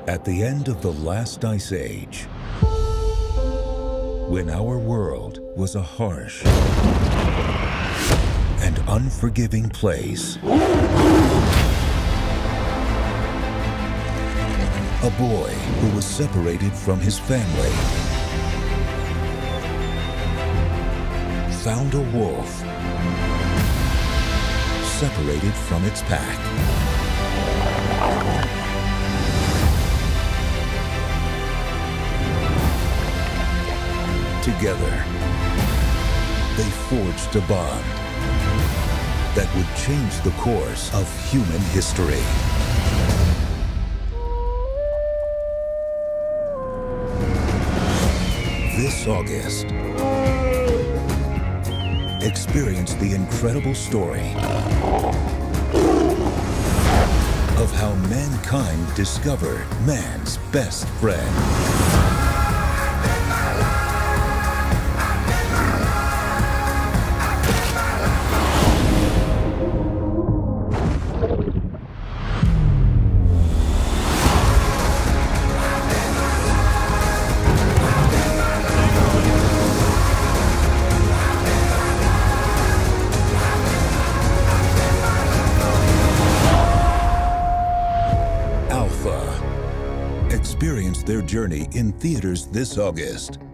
At the end of the last ice age, when our world was a harsh and unforgiving place, a boy who was separated from his family found a wolf separated from its pack. Together, they forged a bond that would change the course of human history. This August, experience the incredible story of how mankind discovered man's best friend. Experience their journey in theaters this August.